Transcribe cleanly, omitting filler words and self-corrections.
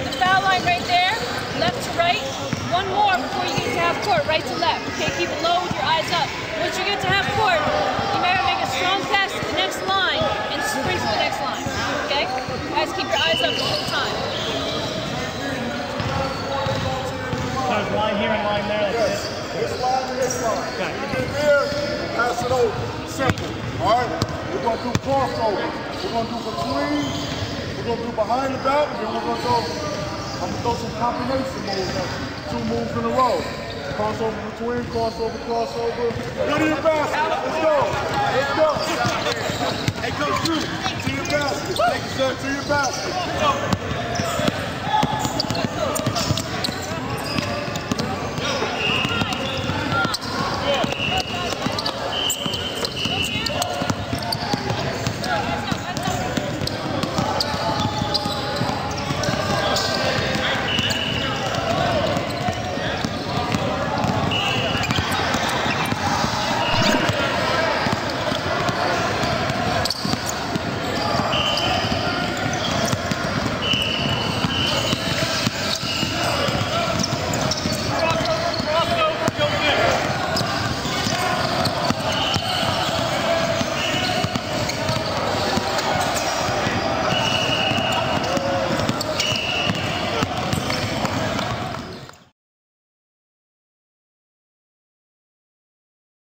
the foul line right there, left to right. One more before you get to half court, right to left. Okay, keep it low with your eyes up. Once you get to half court, you might make a strong pass to the next line and sprint to the next line. Okay? Guys, keep your eyes up the whole time. There's line here and line there. Yes. This line and this line. Okay. You get there, pass it over. Simple. All right? We're going to do crossover. We're going to do between. We're going to do behind the back. And then we're going to go. I'm going to throw some combination moves. Like 2 moves in a row. Crossover between, crossover, crossover. Go to your basket. Let's go. Let's go. Hey, Coach Dru, to your basket. Thank you, sir. To your basket.